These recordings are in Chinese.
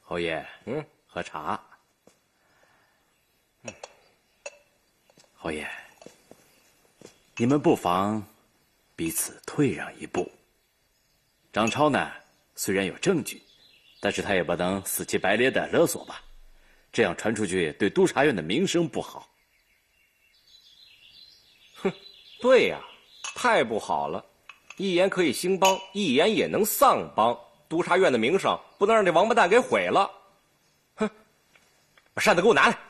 侯爷，喝茶。侯爷，你们不妨彼此退让一步。张超呢，虽然有证据，但是他也不能死乞白咧的勒索吧？这样传出去，对督察院的名声不好。 哼，对呀，太不好了！一言可以兴邦，一言也能丧邦。督察院的名声不能让这王八蛋给毁了。哼，把扇子给我拿来。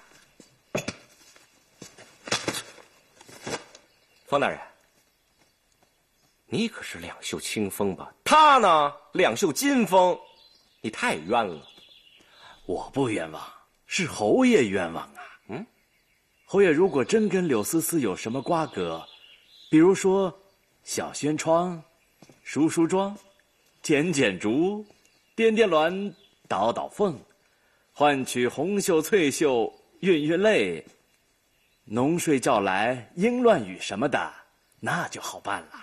方大人，你可是两袖清风吧？他呢，两袖金风，你太冤了。 我不冤枉，是侯爷冤枉啊。侯爷如果真跟柳思思有什么瓜葛，比如说小轩窗、梳梳妆、剪剪烛、颠颠鸾、倒倒凤，换取红袖翠袖、晕晕泪，浓睡觉来莺乱语什么的，那就好办了。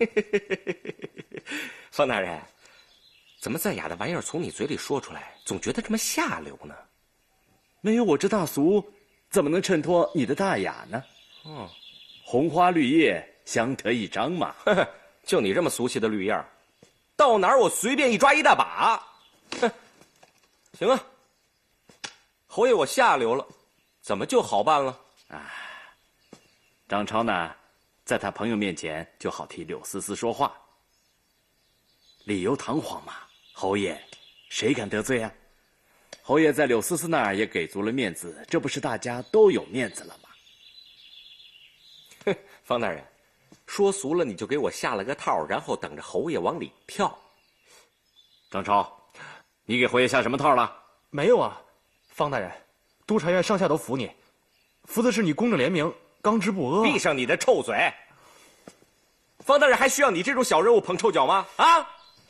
方大人，怎么再雅的玩意儿从你嘴里说出来，总觉得这么下流呢？ 没有我这大俗，怎么能衬托你的大雅呢？红花绿叶相得益彰嘛。 就你这么俗气的绿叶，到哪儿我随便一抓一大把。哼，行啊，侯爷我下流了，怎么就好办了？ 张超呢，在他朋友面前就好替柳思思说话，理由堂皇嘛。侯爷，谁敢得罪啊？侯爷在柳思思那儿也给足了面子，这不是大家都有面子了吗？ 哼，方大人，说俗了你就给我下了个套，然后等着侯爷往里跳。 张超，你给侯爷下什么套了？ 没有啊，方大人，督察院上下都服你，服的是你公正廉明，刚直不阿。 闭上你的臭嘴！方大人还需要你这种小人物捧臭脚吗？啊！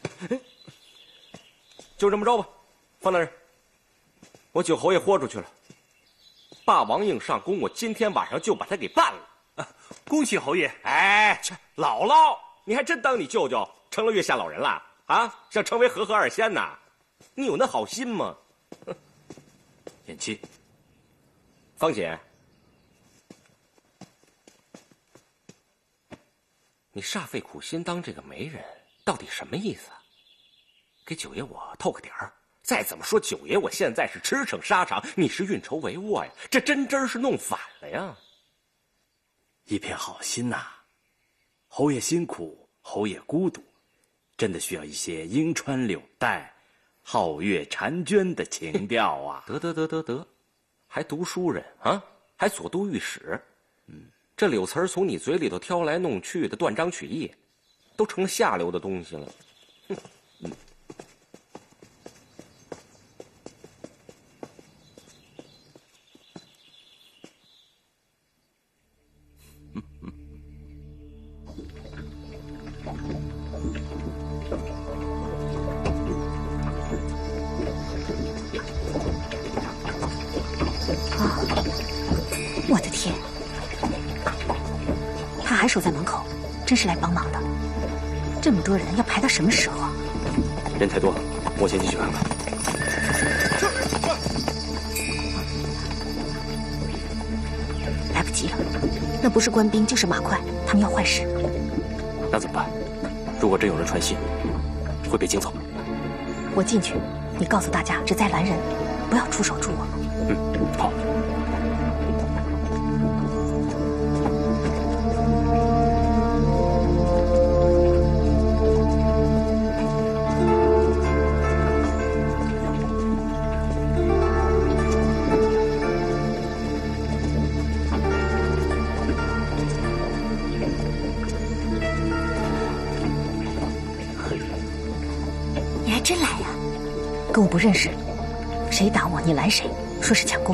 就这么着吧，方大人，我九侯爷豁出去了，霸王硬上弓，我今天晚上就把他给办了。 恭喜侯爷！ 哎，去姥姥，你还真当你舅舅成了月下老人了啊？想成为和合二仙呐？你有那好心吗？ 演妻， 方姐，你煞费苦心当这个媒人，到底什么意思啊？给九爷我透个底儿。再怎么说，九爷我现在是驰骋沙场，你是运筹帷幄呀，这真是弄反了呀！ 一片好心呐，侯爷辛苦，侯爷孤独，真的需要一些莺穿柳带、皓月婵娟的情调啊！ 得，还读书人啊，还左都御史，这柳词儿从你嘴里头挑来弄去的，断章取义，都成了下流的东西了。 我的天，他还守在门口，真是来帮忙的。这么多人要排到什么时候啊？ 人太多了，我先进去看看。 来不及了，那不是官兵就是马快，他们要坏事。 那怎么办？如果真有人传信，会被惊走。 我进去，你告诉大家只在拦人，不要出手助我。 好。 你还真来呀？跟我不认识，谁打我你拦谁，说是抢功。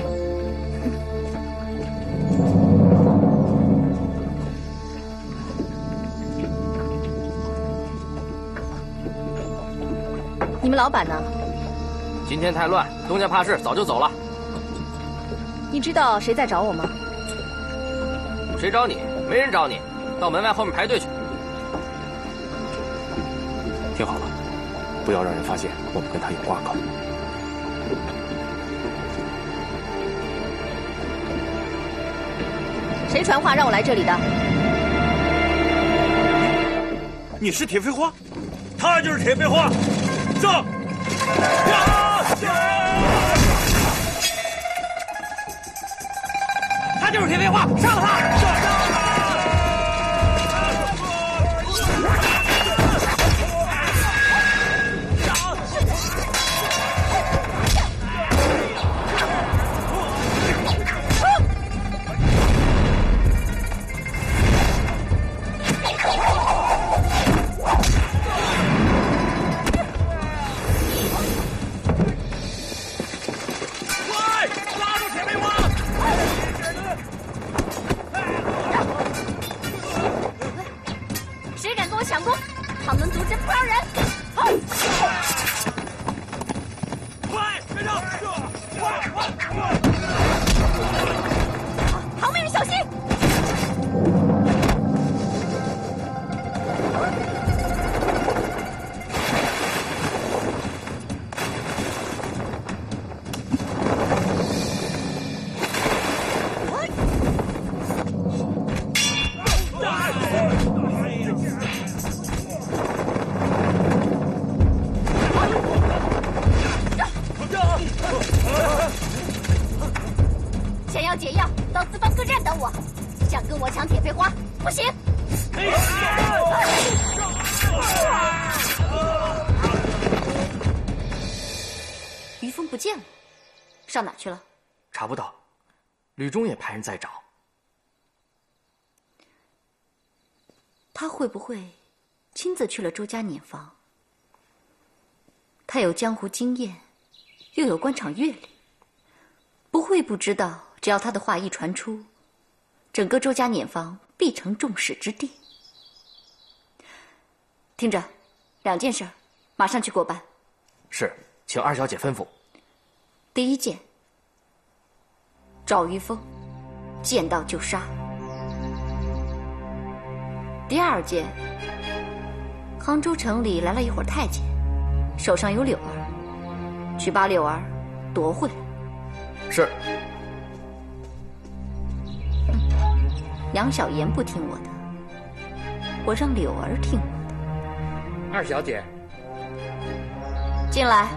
你们老板呢？ 今天太乱，东家怕事，早就走了。 你知道谁在找我吗？ 谁找你？没人找你，到门外后面排队去。 听好了，不要让人发现我们跟他有瓜葛。 谁传话让我来这里的？ 你是铁飞花？他就是铁飞花。上！ 他就是铁飞花，上了他！ 上哪去了？ 查不到，吕中也派人在找。 他会不会亲自去了周家碾坊？他有江湖经验，又有官场阅历，不会不知道，只要他的话一传出，整个周家碾坊必成众矢之的。听着，2件事，马上去过办。 是，请二小姐吩咐。 第1件，赵于峰，见到就杀。第2件，杭州城里来了一伙太监，手上有柳儿，去把柳儿夺回来。 是。 杨小言不听我的，我让柳儿听我的。 二小姐， 进来。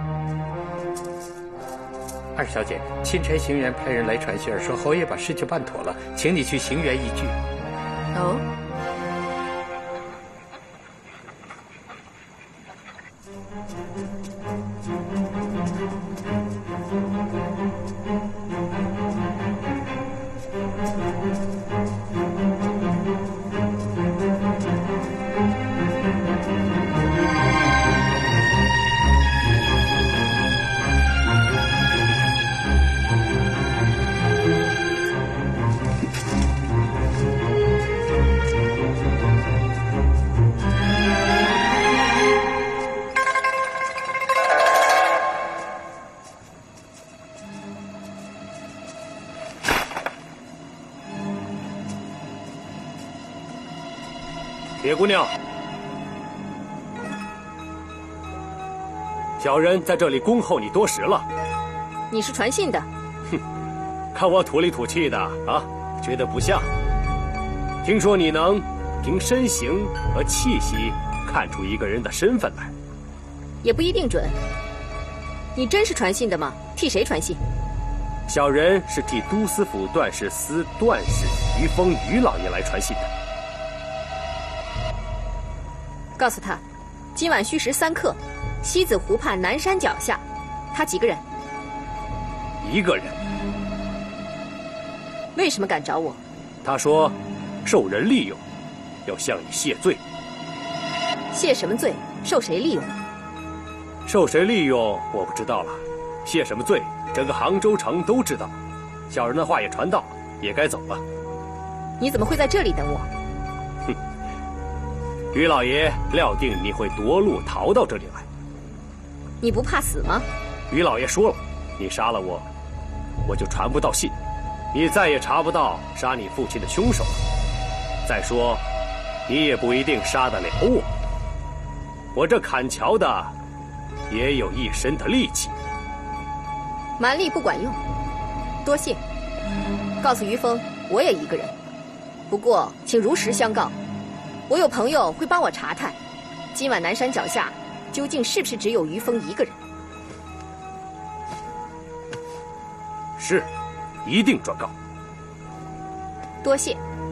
二小姐，钦差行辕派人来传信儿，说侯爷把事情办妥了，请你去行辕一聚。 哦。 铁姑娘，小人在这里恭候你多时了。 你是传信的？ 哼，看我土里土气的啊，觉得不像。听说你能凭身形和气息看出一个人的身份来， 也不一定准。你真是传信的吗？替谁传信？ 小人是替都司府段氏司段氏于峰于老爷来传信的。 告诉他，今晚戌时3刻，西子湖畔南山脚下。他几个人 ？1个人。 为什么敢找我？ 他说，受人利用，要向你谢罪。 谢什么罪？受谁利用？ 受谁利用我不知道了，谢什么罪，整个杭州城都知道。小人的话也传到，也该走了。 你怎么会在这里等我？ 哼，于老爷料定你会夺路逃到这里来。 你不怕死吗？ 于老爷说了，你杀了我，我就传不到信，你再也查不到杀你父亲的凶手了。再说，你也不一定杀得了我。我这砍樵的也有一身的力气。 蛮力不管用，多谢。告诉于峰，我也一个人。不过，请如实相告，我有朋友会帮我查探，今晚南山脚下究竟是不是只有于峰一个人？ 是，一定转告。 多谢。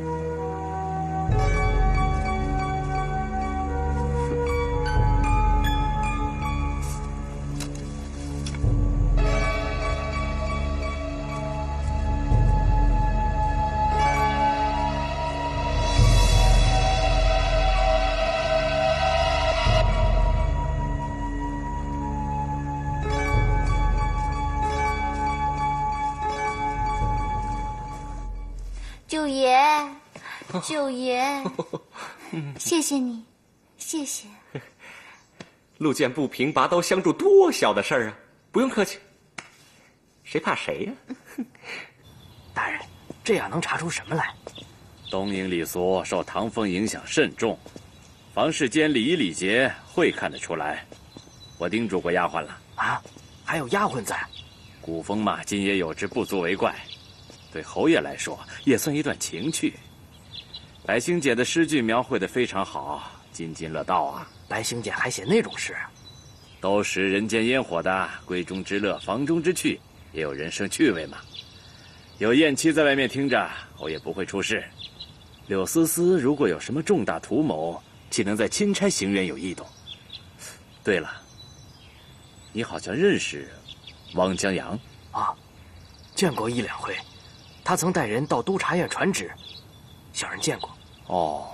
九爷，九爷，谢谢你，谢谢。 路见不平，拔刀相助，多小的事儿啊！不用客气，谁怕谁呀？ 大人，这样能查出什么来？ 东瀛礼俗受唐风影响甚重，房事间礼仪礼节会看得出来。我叮嘱过丫鬟了啊，还有丫鬟在。 古风嘛，今也有之，不足为怪。对侯爷来说，也算一段情趣。白星姐的诗句描绘得非常好，津津乐道啊。 白星姐还写那种诗？ 都食人间烟火的，闺中之乐，房中之趣，也有人生趣味嘛。有燕妻在外面听着，侯爷不会出事。柳思思如果有什么重大图谋，岂能在钦差行辕有异动？对了，你好像认识汪江阳啊？见过一两回。他曾带人到督察院传旨，小人见过。 哦，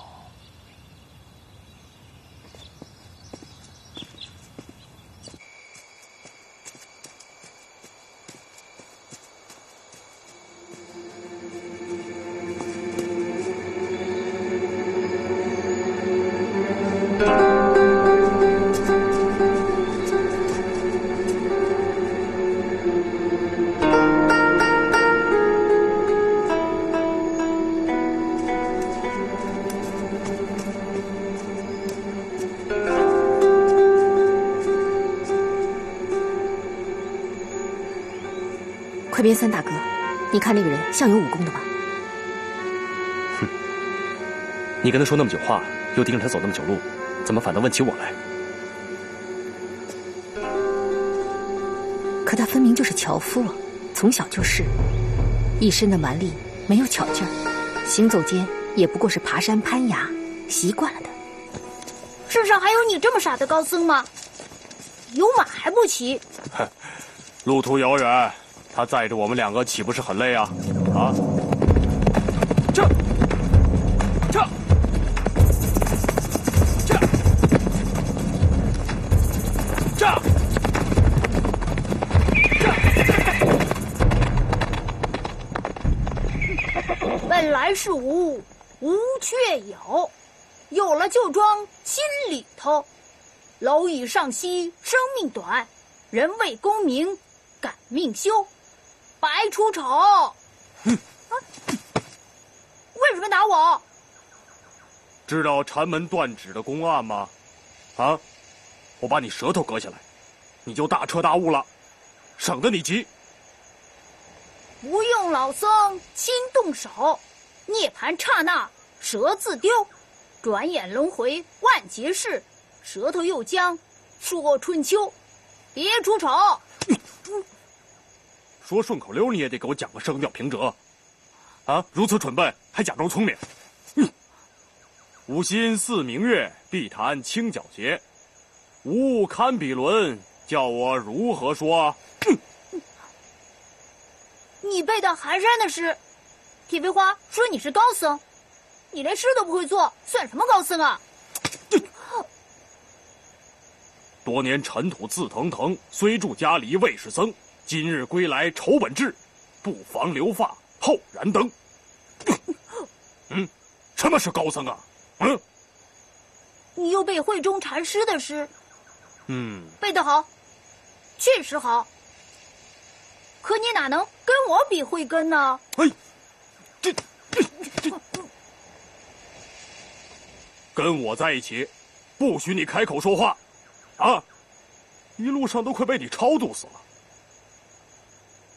快边三大哥，你看那个人像有武功的吗？ 哼，你跟他说那么久话，又盯着他走那么久路，怎么反倒问起我来？ 可他分明就是樵夫啊，从小就是，一身的蛮力，没有巧劲儿，行走间也不过是爬山攀崖，习惯了的。 世上还有你这么傻的高僧吗？有马还不骑？ 哼，路途遥远。他载着我们两个，岂不是很累啊？啊！这， 本来是无，无却有，有了就装心里头。蝼蚁上息，生命短；人为功名，感命休。白出丑！为什么打我？ 知道禅门断指的公案吗？啊，我把你舌头割下来，你就大彻大悟了，省得你急。 不用老僧亲动手，涅槃刹那舌自丢，转眼轮回万劫事，舌头又将说春秋。别出丑！ 说顺口溜你也得给我讲个声调平仄，啊！如此蠢笨还假装聪明，无心似明月，碧潭清皎洁，无物堪比伦，叫我如何说？ 你背的寒山的诗，铁飞花说你是高僧，你连诗都不会做，算什么高僧啊？ 多年尘土自腾腾，虽住家篱未是僧。今日归来愁本质，不妨留发后燃灯。什么是高僧啊？ 你又背慧中禅师的诗，背得好，确实好。可你哪能跟我比慧根呢？ 这，跟我在一起，不许你开口说话，啊！一路上都快被你超度死了。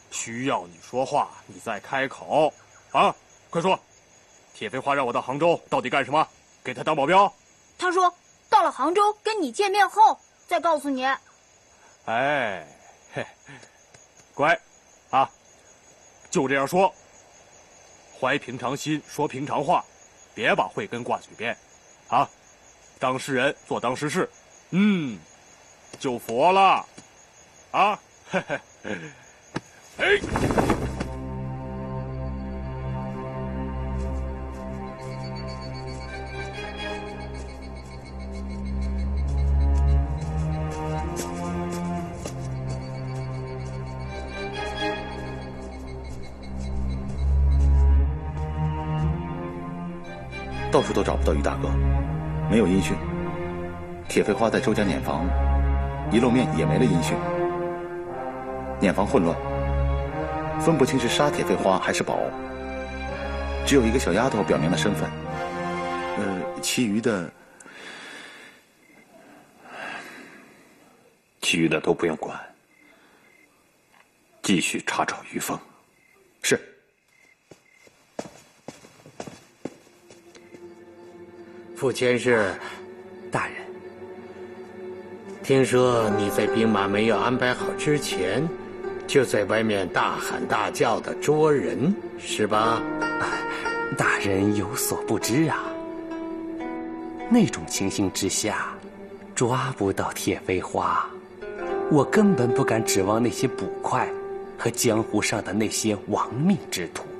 需要你说话，你再开口。啊，快说，铁飞花让我到杭州到底干什么？给他当保镖？ 他说到了杭州跟你见面后再告诉你。 哎，嘿，乖，啊，就这样说。怀平常心，说平常话，别把慧根挂嘴边，啊，当事人做当事事，就佛了，啊，嘿嘿，哎。 到处都找不到于大哥，没有音讯。铁飞花在周家碾房一露面也没了音讯，碾房混乱，分不清是杀铁飞花还是保。只有一个小丫头表明了身份，其余的都不用管，继续查找于峰。是。 傅千世，大人，听说你在兵马没有安排好之前，就在外面大喊大叫的捉人，是吧？ 大人有所不知啊，那种情形之下，抓不到铁飞花，我根本不敢指望那些捕快和江湖上的那些亡命之徒。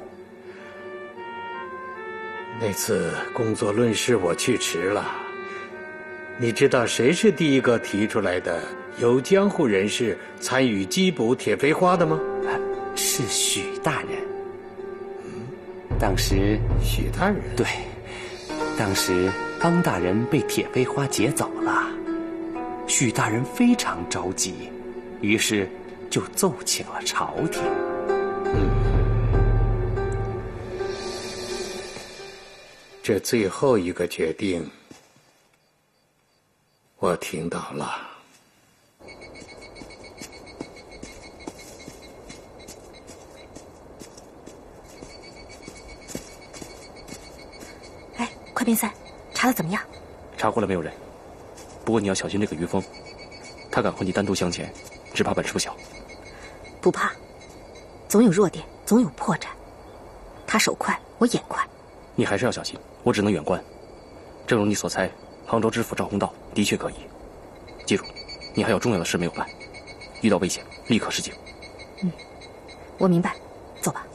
那次工作论事我去迟了，你知道谁是第一个提出来的有江湖人士参与缉捕铁飞花的吗？ 是许大人。当时许大人？ 对，当时方大人被铁飞花劫走了，许大人非常着急，于是就奏请了朝廷。 这最后一个决定，我听到了。 哎，快变散，查的怎么样？ 查过了没有人，不过你要小心这个于峰，他敢和你单独相前，只怕本事不小。 不怕，总有弱点，总有破绽。他手快，我眼快。 你还是要小心，我只能远观。正如你所猜，杭州知府赵公道的确可疑。记住，你还有重要的事没有办，遇到危险立刻示警。 我明白，走吧。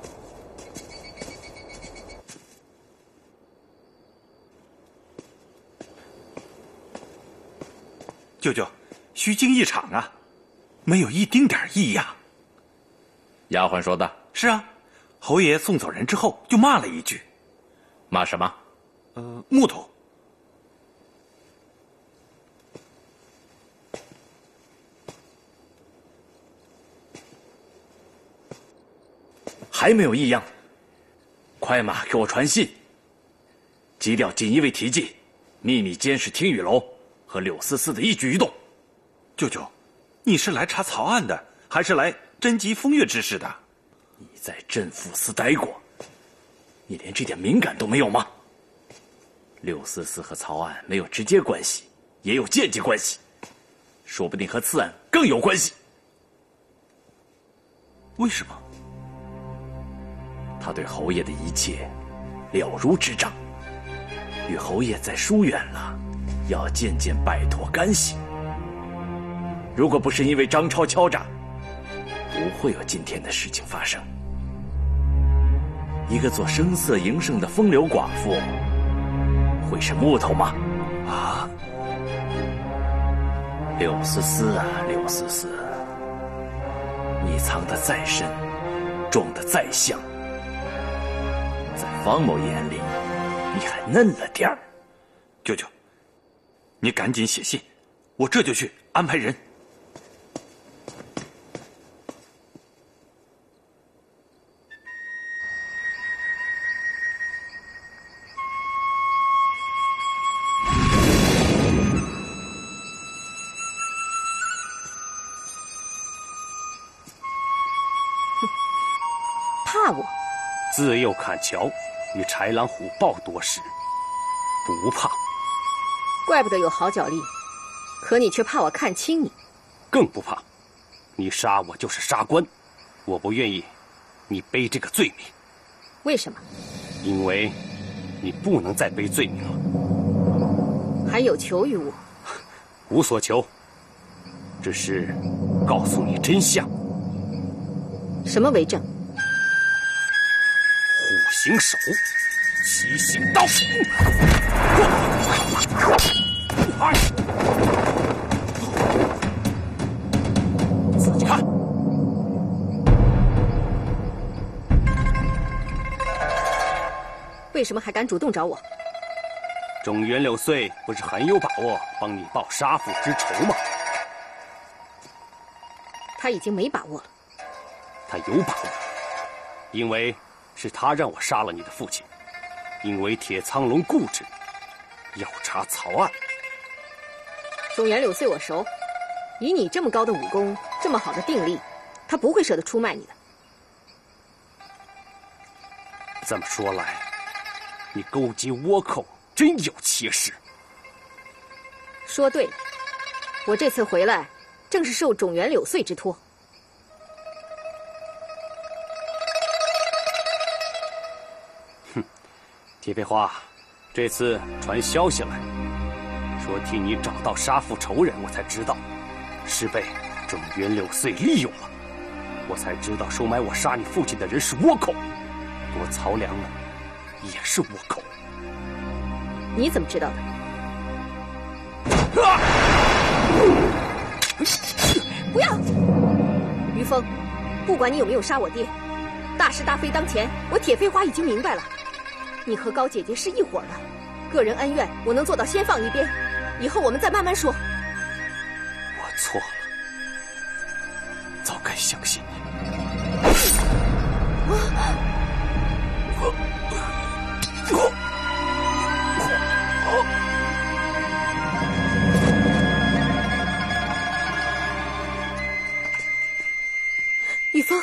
舅舅，虚惊一场啊，没有一丁点异样。 丫鬟说的。 是啊，侯爷送走人之后就骂了一句。 骂什么？ 木头。 还没有异样？快马给我传信，急调锦衣卫提记，秘密监视听雨楼和柳思思的一举一动。 舅舅，你是来查曹案的，还是来征集风月之事的？ 你在镇抚司待过，你连这点敏感都没有吗？柳思思和曹案没有直接关系，也有间接关系，说不定和此案更有关系。 为什么？ 他对侯爷的一切了如指掌，与侯爷再疏远了，要渐渐摆脱干系。如果不是因为张超敲诈，不会有今天的事情发生。一个做声色营生的风流寡妇，会是木头吗？啊！柳思思啊，柳思思，你藏得再深，装得再像，在方某眼里，你还嫩了点儿。 舅舅，你赶紧写信，我这就去安排人。 自幼砍樵，与豺狼虎豹多时，不怕。 怪不得有好脚力，可你却怕我看轻你。 更不怕，你杀我就是杀官，我不愿意你背这个罪名。 为什么？ 因为你不能再背罪名了。 还有求于我？ 无所求，只是告诉你真相。 什么为证？ 虎行手，七行刀。自己看。 为什么还敢主动找我？ 中原柳穗不是很有把握帮你报杀父之仇吗？ 他已经没把握了。 他有把握，因为是他让我杀了你的父亲，因为铁苍龙固执，要查曹案。 中原柳穗我熟，以你这么高的武功，这么好的定力，他不会舍得出卖你的。 这么说来，你勾结倭寇，真有其事。 说对了，我这次回来，正是受种原柳穗之托。 哼，铁佩花，这次传消息来，说替你找到杀父仇人，我才知道是被种原柳穗利用了，我才知道收买我杀你父亲的人是倭寇，我曹良呢，也是倭寇。 你怎么知道的？不要！于峰，不管你有没有杀我爹，大是大非当前，我铁飞花已经明白了，你和高姐姐是一伙的，个人恩怨我能做到先放一边，以后我们再慢慢说。 我错了，早该相信你。 雨峰，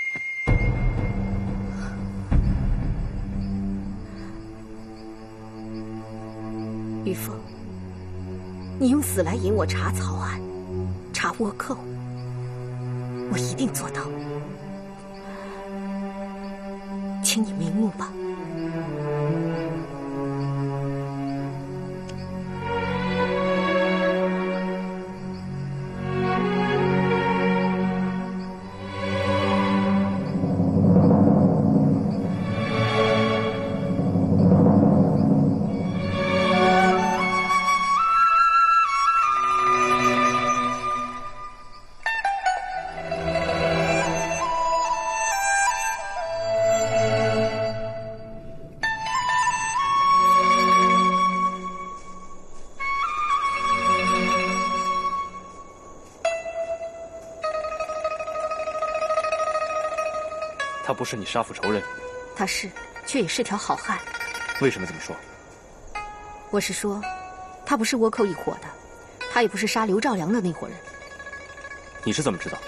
雨峰，你用死来引我查曹案，查倭寇，我一定做到，请你瞑目吧。 他不是你杀父仇人， 他是，却也是条好汉。 为什么这么说？ 我是说，他不是倭寇一伙的，他也不是杀刘兆良的那伙人。 你是怎么知道？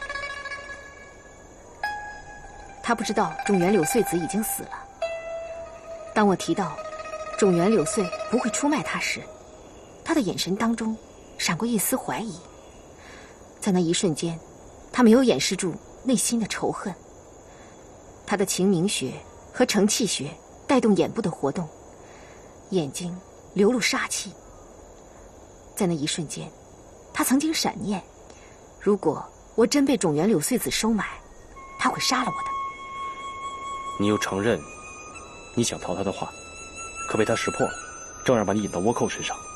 他不知道种原柳穗子已经死了。当我提到种原柳穗不会出卖他时，他的眼神当中闪过一丝怀疑。在那一瞬间，他没有掩饰住内心的仇恨。他的晴明穴和承气穴带动眼部的活动，眼睛流露杀气。在那一瞬间，他曾经闪念，如果我真被种原柳穗子收买，他会杀了我的。 你又承认你想逃他的话，可被他识破了，正儿把你引到倭寇身上。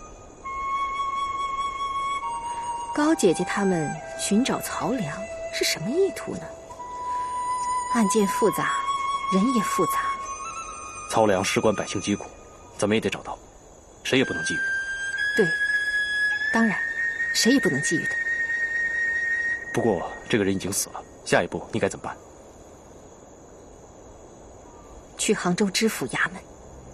高姐姐他们寻找曹良是什么意图呢？案件复杂，人也复杂。 曹良事关百姓疾苦，怎么也得找到，谁也不能觊觎。 对，当然，谁也不能觊觎的。 不过这个人已经死了，下一步你该怎么办？ 去杭州知府衙门。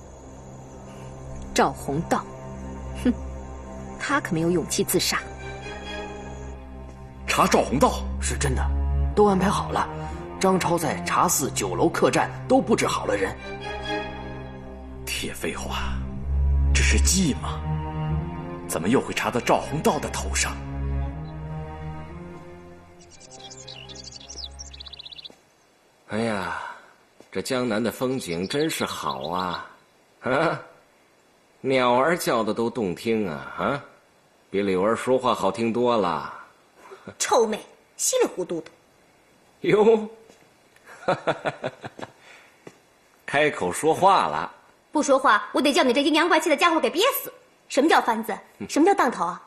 赵弘道，哼，他可没有勇气自杀。 查赵弘道是真的，都安排好了。 张超在茶寺、酒楼客栈都布置好了人。 铁飞花，这是计吗？怎么又会查到赵弘道的头上？ 哎呀，这江南的风景真是好啊！啊，鸟儿叫的都动听啊！啊，比柳儿说话好听多了。 臭妹，稀里糊涂的。 哟，开口说话了。 不说话，我得叫你这阴阳怪气的家伙给憋死。什么叫番子？什么叫当头啊？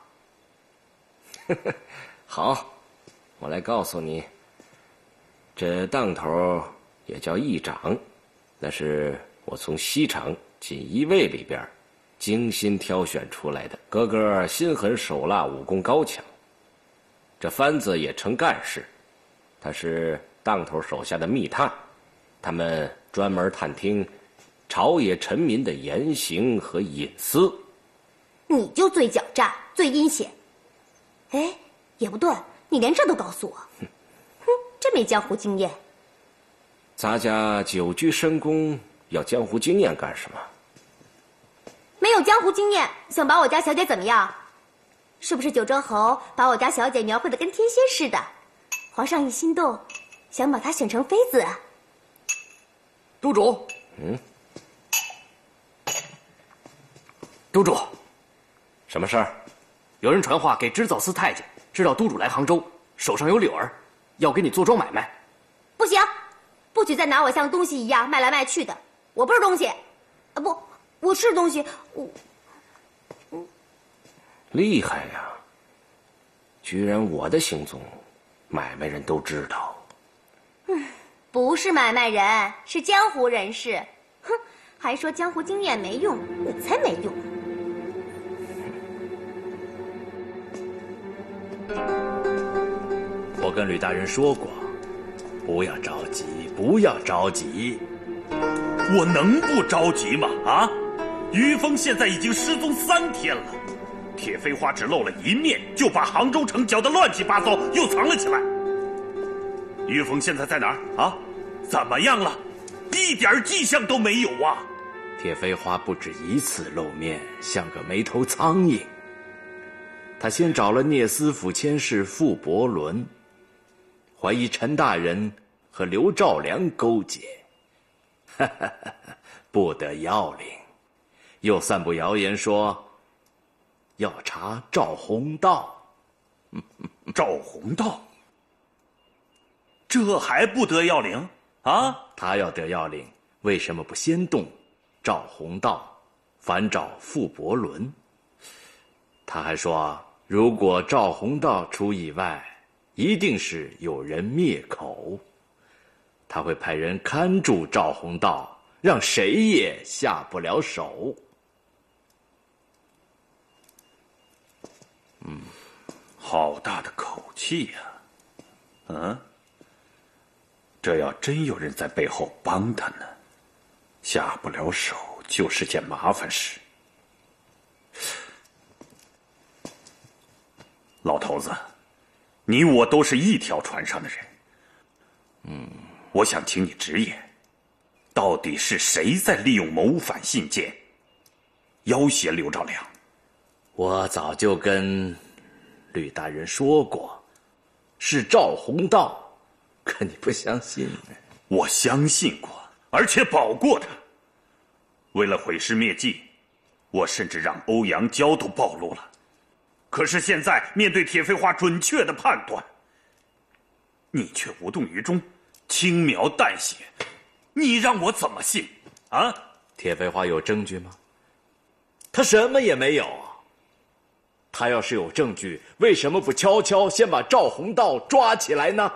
好，我来告诉你，这当头也叫议长，那是我从西厂锦衣卫里边精心挑选出来的，个个心狠手辣，武功高强。这番子也称干事，他是当头手下的密探，他们专门探听朝野臣民的言行和隐私。 你就最狡诈，最阴险。哎，也不对，你连这都告诉我，哼，真没江湖经验。 咱家久居深宫，要江湖经验干什么？ 没有江湖经验，想把我家小姐怎么样？是不是九州侯把我家小姐描绘的跟天仙似的？皇上一心动，想把她选成妃子啊？ 督主，督主， 什么事儿？ 有人传话给织造司太监，知道督主来杭州，手上有柳儿，要给你做庄买卖。 不行，不许再拿我像东西一样卖来卖去的。我不是东西，啊不，我是东西。 厉害呀！居然我的行踪，买卖人都知道。 不是买卖人，是江湖人士。哼，还说江湖经验没用，你才没用。 我跟吕大人说过，不要着急，不要着急。 我能不着急吗？啊，于峰现在已经失踪3天了，铁飞花只露了一面，就把杭州城搅得乱七八糟，又藏了起来。于峰现在在哪儿啊？怎么样了？一点迹象都没有啊！ 铁飞花不止一次露面，像个没头苍蝇。他先找了聂司府佥事傅伯伦，怀疑陈大人和刘兆良勾结，不得要领，又散布谣言说要查赵弘道。 赵弘道，这还不得要领啊？ 他要得要领，为什么不先动赵弘道，反找傅伯伦？他还说，如果赵弘道出意外，一定是有人灭口，他会派人看住赵弘道，让谁也下不了手。 好大的口气呀！这要真有人在背后帮他呢，下不了手就是件麻烦事。老头子，你我都是一条船上的人，我想请你直言，到底是谁在利用谋反信件要挟刘兆良？ 我早就跟吕大人说过，是赵弘道，可你不相信呢。 我相信过，而且保过他。为了毁尸灭迹，我甚至让欧阳娇都暴露了。可是现在面对铁飞花准确的判断，你却无动于衷，轻描淡写，你让我怎么信啊？ 铁飞花有证据吗？他什么也没有。他要是有证据，为什么不悄悄先把赵弘道抓起来呢？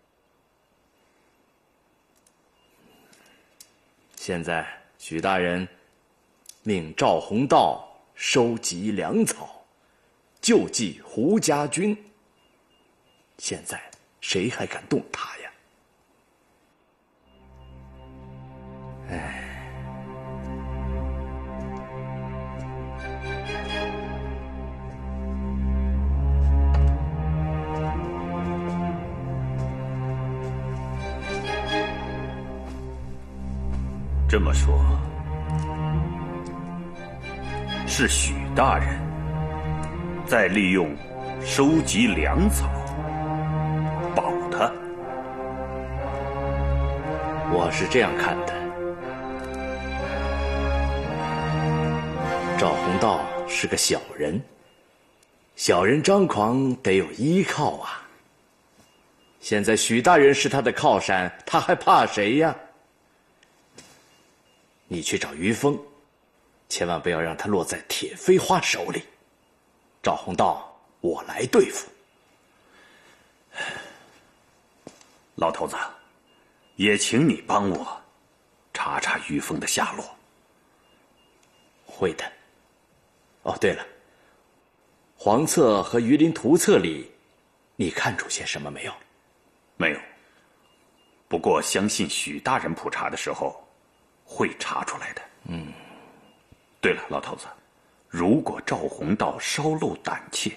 现在许大人命赵弘道收集粮草，救济胡家军。现在谁还敢动他呀？唉。 这么说，是许大人在利用收集粮草保他。 我是这样看的，赵弘道是个小人，小人张狂得有依靠啊。现在许大人是他的靠山，他还怕谁呀？你去找于峰，千万不要让他落在铁飞花手里。赵弘道，我来对付。 老头子，也请你帮我查查于峰的下落。 会的。哦，对了，黄册和鱼鳞图册里，你看出些什么没有？ 没有。不过相信许大人普查的时候会查出来的。对了，老头子，如果赵弘道稍露胆怯，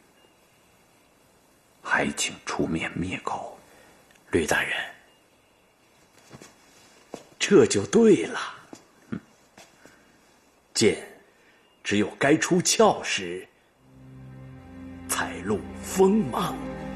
还请出面灭口。 吕大人，这就对了。剑只有该出鞘时，才露锋芒。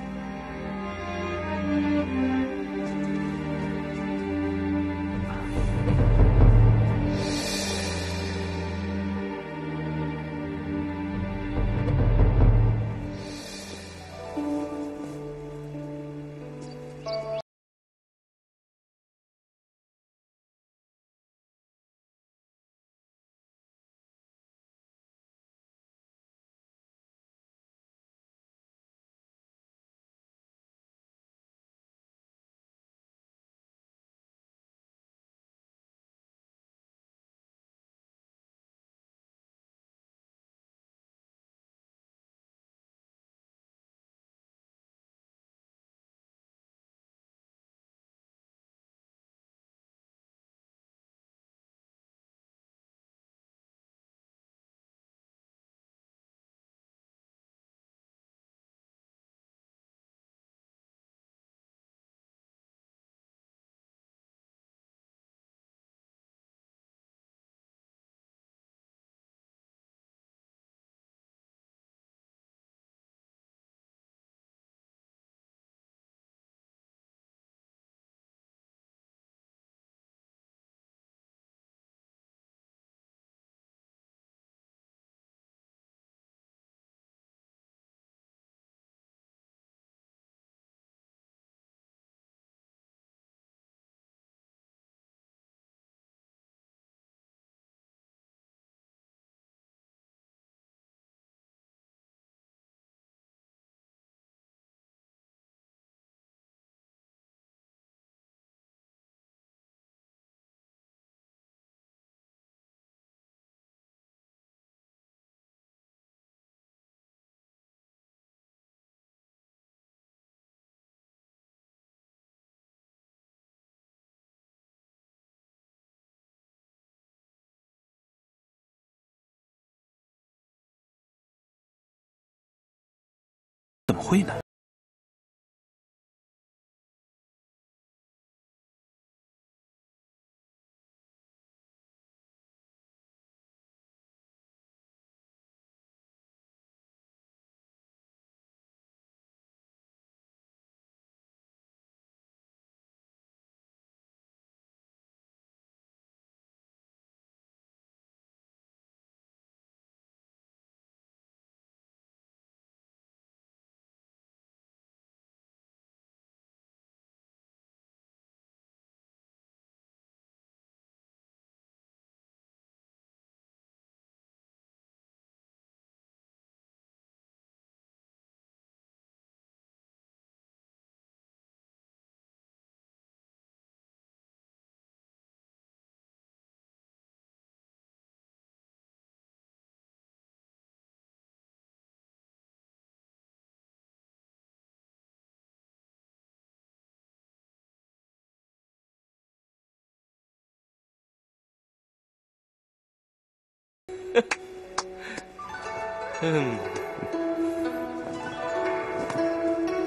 怎么会呢？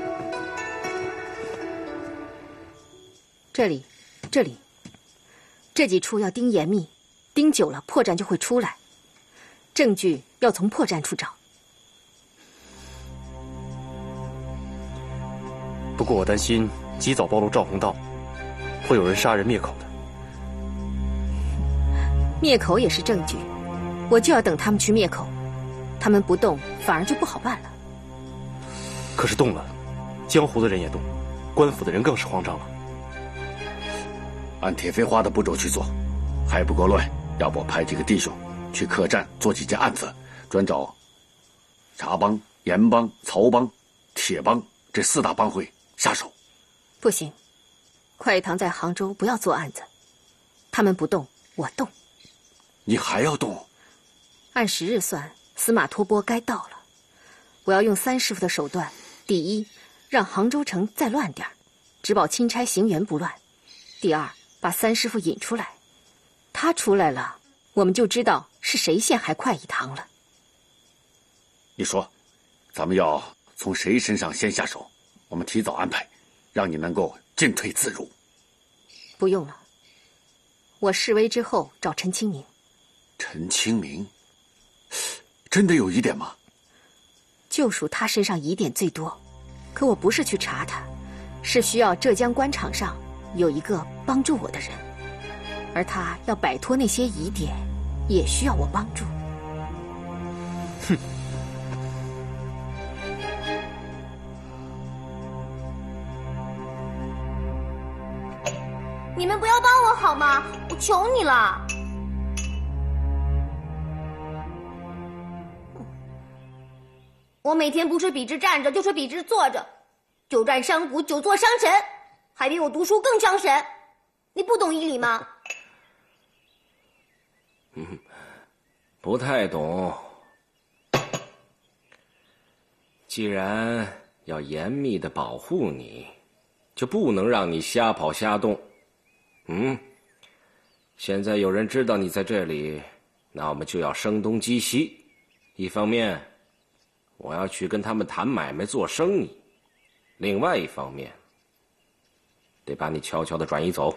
这里， 这几处要盯严密，盯久了破绽就会出来。证据要从破绽处找。 不过我担心及早暴露赵弘道，会有人杀人灭口的。 灭口也是证据，我就要等他们去灭口，他们不动，反而就不好办了。 可是动了，江湖的人也动，官府的人更是慌张了。 按铁飞花的步骤去做，还不够乱，要不我派几个弟兄去客栈做几件案子，专找茶帮、盐帮、曹帮、铁帮这4大帮会下手。 不行，快堂在杭州不要做案子，他们不动，我动。 你还要动？ 按时日算，司马托钵该到了。我要用3师傅的手段：第一，让杭州城再乱点儿，只保钦差行辕不乱；第二，把3师傅引出来，他出来了，我们就知道是谁陷害快一堂了。 你说，咱们要从谁身上先下手？我们提早安排，让你能够进退自如。 不用了，我示威之后找陈清明。 陈清明，真的有疑点吗？ 就属他身上疑点最多，可我不是去查他，是需要浙江官场上有一个帮助我的人，而他要摆脱那些疑点，也需要我帮助。 哼！ 你们不要帮我好吗？我求你了。我每天不是笔直站着，就是笔直坐着，久站山谷，久坐伤神，还比我读书更伤神。你不懂义理吗？ 不太懂。既然要严密的保护你，就不能让你瞎跑瞎动。现在有人知道你在这里，那我们就要声东击西。一方面，我要去跟他们谈买卖做生意；另外一方面，得把你悄悄地转移走。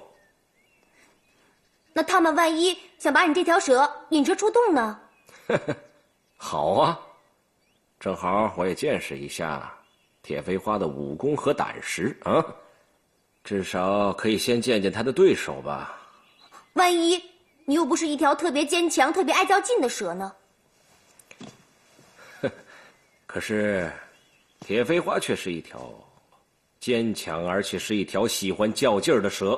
那他们万一想把你这条蛇引蛇出洞呢？ 好啊，正好我也见识一下铁飞花的武功和胆识啊，至少可以先见见他的对手吧。 万一你又不是一条特别坚强、特别爱较劲的蛇呢？ 可是，铁飞花却是一条坚强，而且是一条喜欢较劲儿的蛇。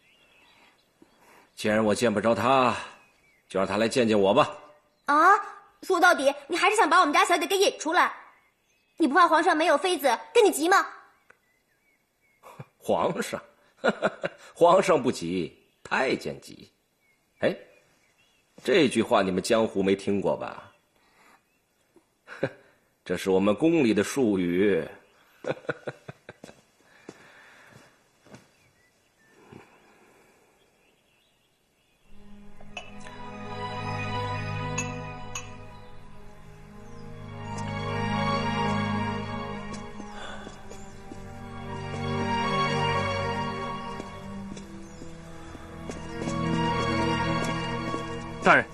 既然我见不着他，就让他来见见我吧。 啊，说到底，你还是想把我们家小姐给引出来？你不怕皇上没有妃子跟你急吗？ 皇上，皇上不急，太监急。哎，这句话你们江湖没听过吧？这是我们宫里的术语。 大人，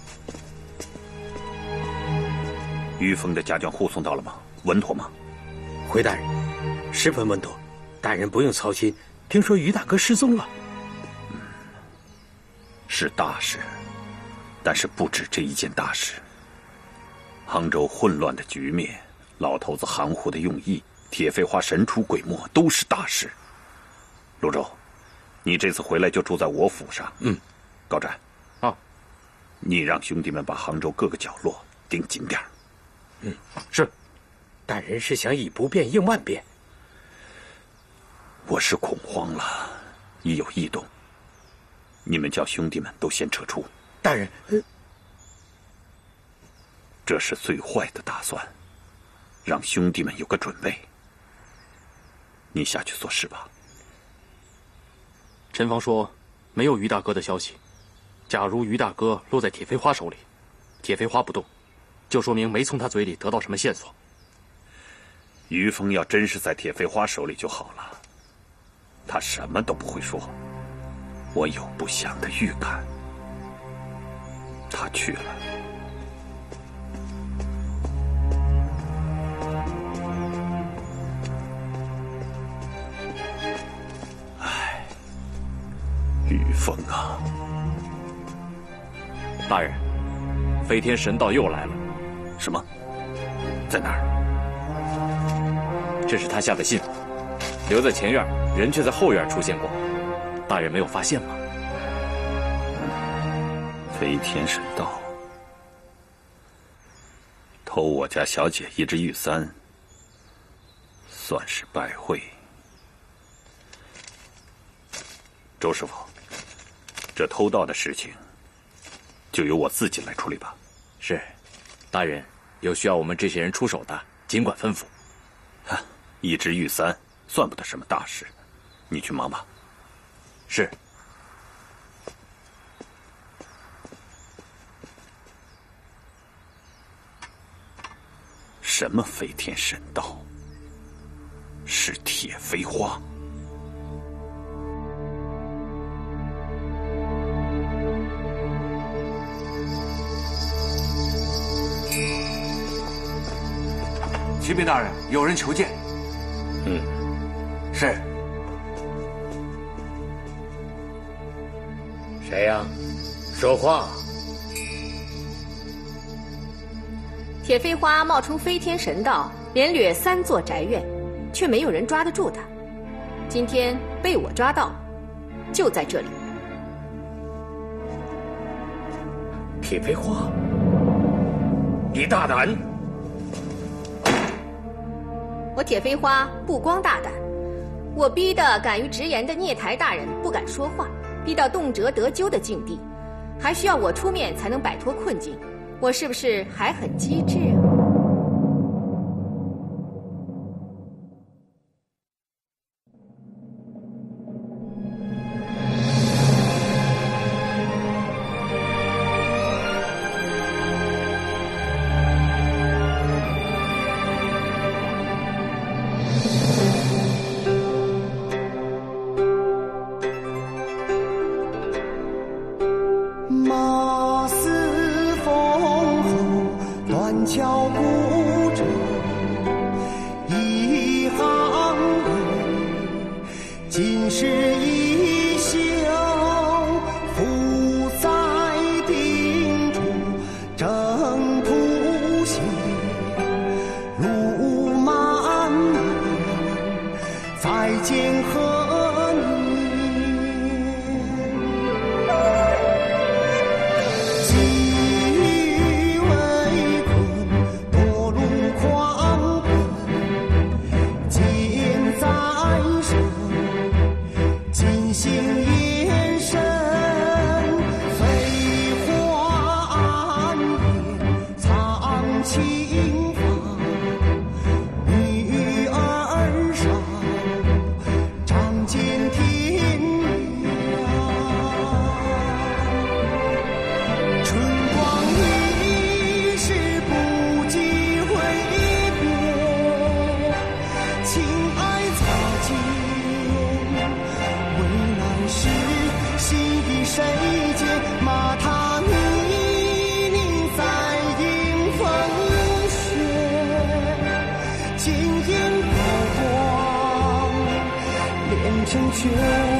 于峰的家眷护送到了吗？稳妥吗？ 回大人，十分稳妥，大人不用操心。听说于大哥失踪了。 是大事，但是不止这一件大事。杭州混乱的局面，老头子含糊的用意，铁飞花神出鬼没，都是大事。泸州，你这次回来就住在我府上。高湛，你让兄弟们把杭州各个角落盯紧点儿。 是。大人是想以不变应万变？ 我是恐慌了，一有异动，你们叫兄弟们都先撤出。 大人， 这是最坏的打算，让兄弟们有个准备。你下去做事吧。 陈房说没有于大哥的消息。假如于大哥落在铁飞花手里，铁飞花不动，就说明没从他嘴里得到什么线索。 于峰要真是在铁飞花手里就好了，他什么都不会说。 我有不祥的预感。他去了。唉，玉凤啊！ 大人，飞天神道又来了。 什么？在哪儿？ 这是他下的信，留在前院，人却在后院出现过。大人没有发现吗？ 飞天神道偷我家小姐一只玉簪，算是败会。周师傅，这偷盗的事情就由我自己来处理吧。 是，大人有需要我们这些人出手的，尽管吩咐。 一只玉簪算不得什么大事，你去忙吧。 是。 什么飞天神道？是铁飞花。 启禀大人，有人求见。是。 谁呀？说话。 铁飞花冒充飞天神道，连掠3座宅院，却没有人抓得住他。今天被我抓到，就在这里。 铁飞花，你大胆！ 我铁飞花不光大胆，我逼得敢于直言的聂台大人不敢说话，逼到动辄得咎的境地，还需要我出面才能摆脱困境。我是不是还很机智啊？ 马嘶风吼，断桥古辙，一行人，尽是一笑，伏在定处，征途险，路漫漫，再见何年？却